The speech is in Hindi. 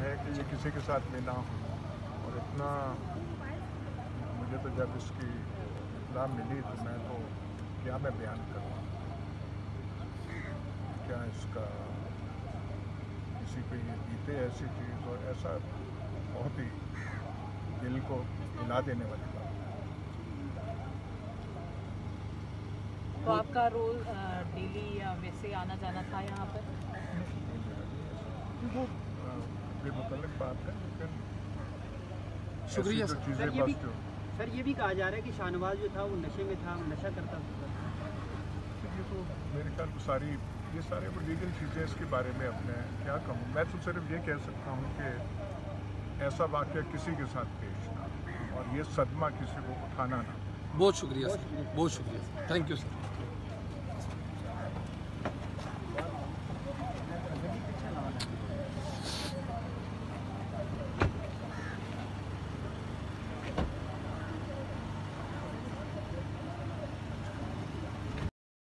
है कि ये किसी के साथ भी ना हो। और इतना मुझे तो जब इसकी इत्तला मिली तो मैं तो क्या मैं बयान करूँ, क्या इसका किसी पे ये बीते ऐसी चीज़ और ऐसा बहुत ही दिल को हिला देने वाली बात। तो आपका रोल डेली या वैसे आना जाना था यहाँ पर? वो बेमुतल्लिक बात है, लेकिन शुक्रिया ऐसी जो सर। चीज़ें सर ये भी कहा जा रहा है कि शाहनवाज जो था वो नशे में था, नशा करता था। ये तो मेरे ख्याल ये सारे वो लीगल चीज़ें इसके बारे में अपने क्या कहूँ। मैं तो सिर्फ ये कह सकता हूँ कि ऐसा वाक़या किसी के साथ पेश ना हो और ये सदमा किसी को उठाना ना। बहुत शुक्रिया सर, बहुत शुक्रिया, थैंक यू सर।